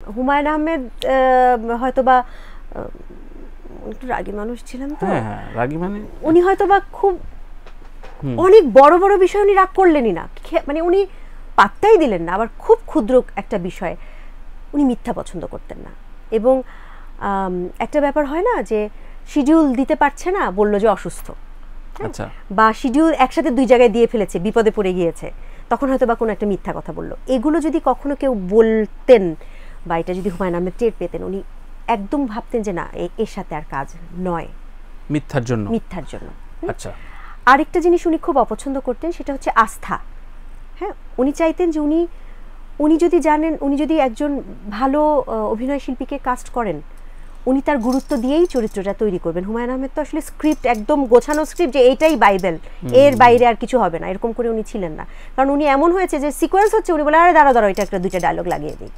হুমায়ুন আহমেদ হয়তোবা একটু রাগী মানুষ ছিলেন তো, হ্যাঁ রাগী মানে উনি হয়তোবা খুব অনেক বড় বড় বিষয় উনি রাগ করলেনই না, মানে উনি পাত্তাই দিলেন না। আবার খুব ক্ষুদ্র একটা বিষয় উনি মিথ্যা পছন্দ করতেন না। এবং একটা ব্যাপার হয় না যে শিডিউল দিতে পারছে না, বলল যে অসুস্থ, আচ্ছা, বা শিডিউল একসাথে 2 জায়গায় দিয়ে ফেলেছে, বিপদে পড়ে গিয়েছে, তখন হয়তো বা কোনো একটা মিথ্যা কথা বললো। এগুলো যদি কখনো কেউ বলতেন বা এটা যদি হুমায়ুন আহমেদ টের পেতেন, উনি একদম ভাবতেন যে না, এর সাথে আর কাজ নয়, মিথ্যার জন্য। আচ্ছা, আরেকটা জিনিস উনি খুব অপছন্দ করতেন, সেটা হচ্ছে আস্থা। হ্যাঁ, উনি চাইতেন যে উনি যদি জানেন, উনি যদি একজন ভালো অভিনয় শিল্পীকে কাস্ট করেন, উনি তার গুরুত্ব দিয়েই চরিত্রটা তৈরি করবেন। হুমায়ুন আহমেদ তো আসলে স্ক্রিপ্ট, একদম গোছানো স্ক্রিপ্ট, যে এইটাই বাইবেল, এর বাইরে আর কিছু হবে না, এরকম করে উনি ছিলেন না। কারণ উনি এমন হয়েছে যে সিকোয়েন্স হচ্ছে, উনি বলে আরে দাঁড়া এটা একটা 2টা ডায়লগ লাগিয়ে দিই।